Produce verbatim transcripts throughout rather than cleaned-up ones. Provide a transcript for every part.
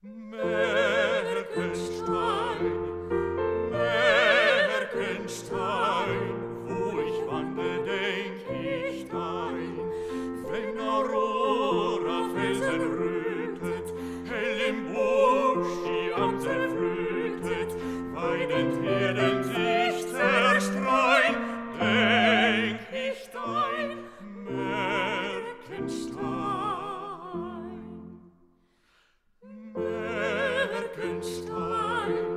Merkenstein, Merkenstein, wo ich wandle, denk ich dein. Wenn Aurora Felsen rötet, hell im Busch die Amsel flötet, weidend Herden sich zerstreuen, denk ich dein, Merkenstein. Merkenstein,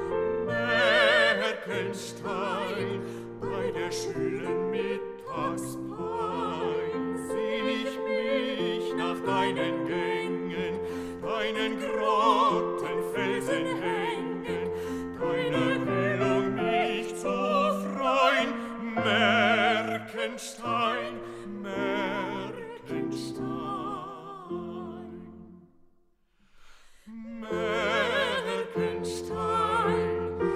Merkenstein, bei der schwülen Mittagspein seh ich mich nach deinen Gängen, deinen Grotten, Felsen hängen, deiner Kühlung mich zu freuen. Merkenstein, Merkenstein. Merkenstein,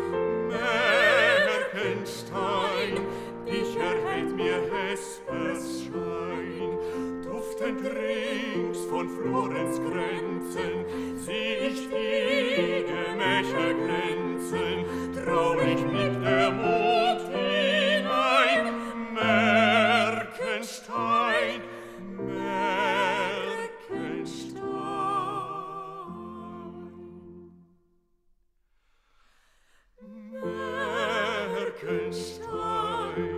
Merkenstein, dich erhält mir Hespers Schein. Duftend rings von Florenz Grenzen seh ich die Gemächer glänzen, traurig blickt der Mond hinein. Merkenstein, Merkenstein. Merkenstein,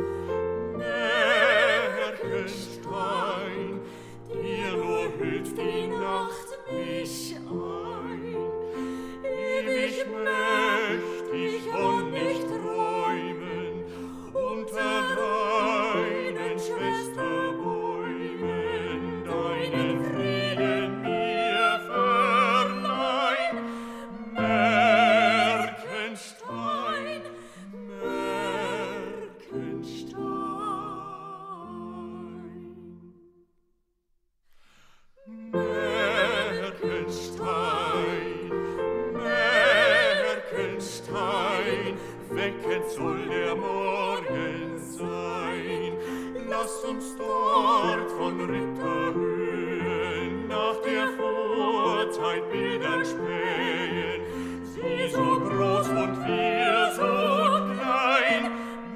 Merkenstein, dir nur hüllt die Nacht mich ein. Ewig möcht ich von nicht träumen, unter deinen Schwesterbäumen deinen Frieden mir verleihen. Merkenstein, Merkenstein. Merkenstein, Merkenstein, weckend soll der Morgen sein. Lasst uns dort von Ritterhöhen nach der Vorzeit Bildern spähen. Sie so groß und wir so klein.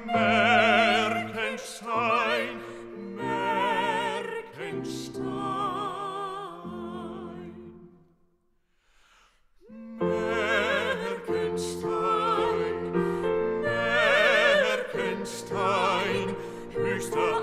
Merkenstein, Merkenstein. Merkenstein, Merkenstein, höchster